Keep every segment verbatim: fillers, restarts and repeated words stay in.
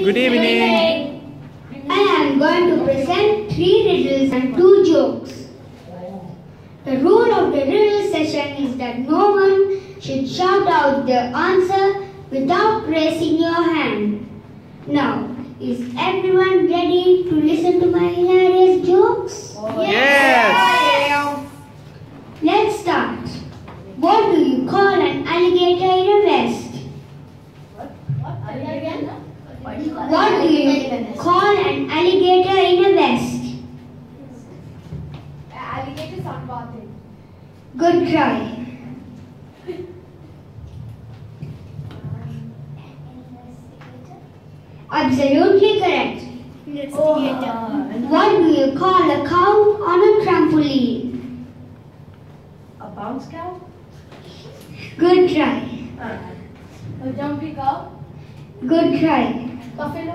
Good evening. I am going to present three riddles and two jokes. The rule of the riddle session is that no one should shout out the answer without raising your hand. Now, is everyone ready to listen to my hilarious jokes? Yes. Let's start. What do you call an alligator in a vest? What do you call an alligator in a vest? Alligator sunbathing. Good try. Absolutely correct. What do you call a cow on a trampoline? A bounce cow? Good try. A jumpy cow? Good try. Buffalo?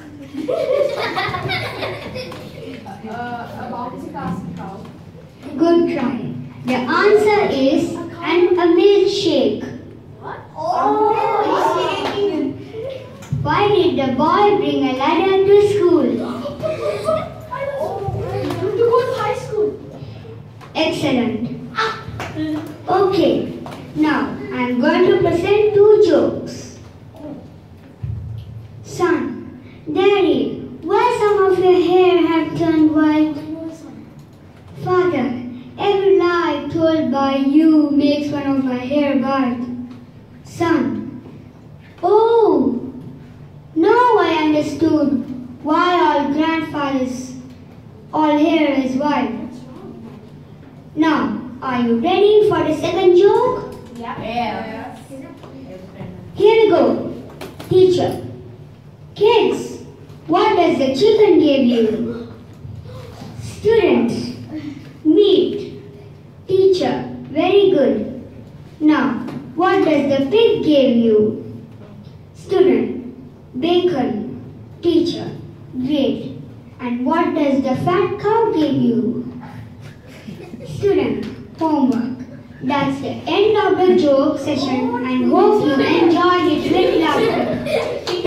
uh, a bouncy castle cow? Good try. The answer is an a milkshake. What? Oh, shaking. Why did the boy bring a ladder to school? Oh, to go to high school. Excellent. Okay, now I am going to present two jokes. Son, Daddy, why some of your hair have turned white? Father, every lie told by you makes one of my hair white. Son, oh, now I understood why all grandfathers, all hair is white. Now, are you ready for the second joke? Yeah. Yeah. Here we go. Teacher. Kids, what does the chicken give you? Students. Meat. Teacher. Very good. Now, what does the pig give you? Student. Bacon. Teacher. Great. And what does the fat cow give you? Student. Homework. That's the end of the joke session and hope you enjoyed it with laughter.